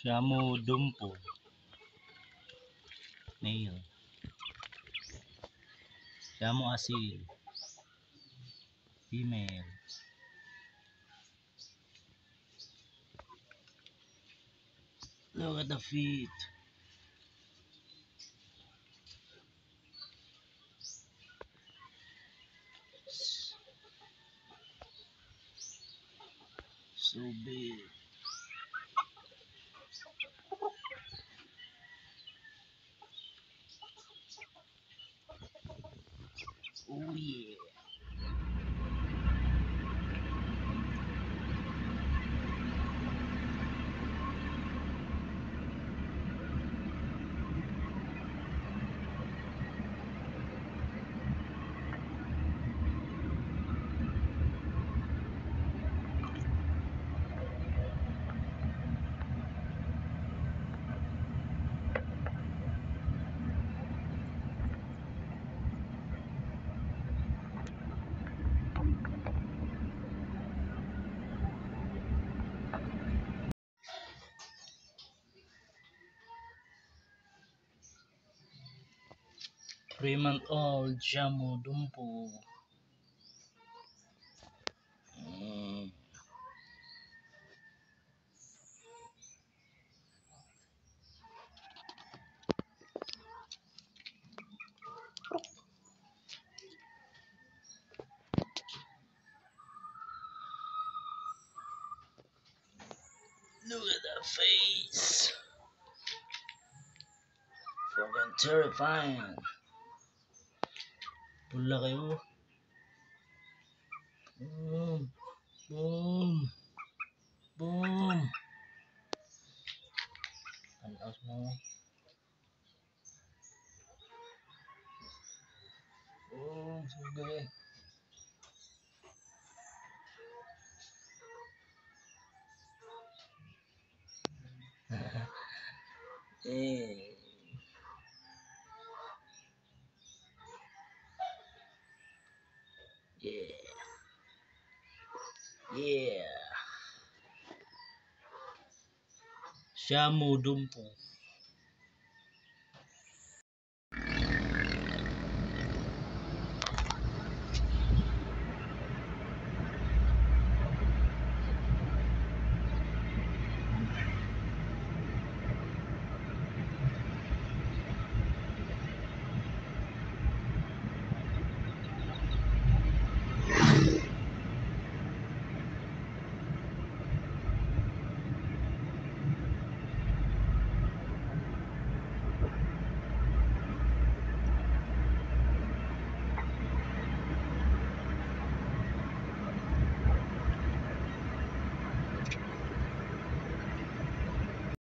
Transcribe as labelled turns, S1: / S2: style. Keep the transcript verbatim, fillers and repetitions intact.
S1: Shamu Dumpo male. Shamu Asil female. Look at the feet. So big. Oh yeah. Three month old Shamu Dumpo. Mm. Look at that face. Fucking terrifying. Pula kayo. Boom. Boom. Boom. Tanaos mo. Boom. Sige. Hey. Yeah. Yeah. Shamu Dumpo.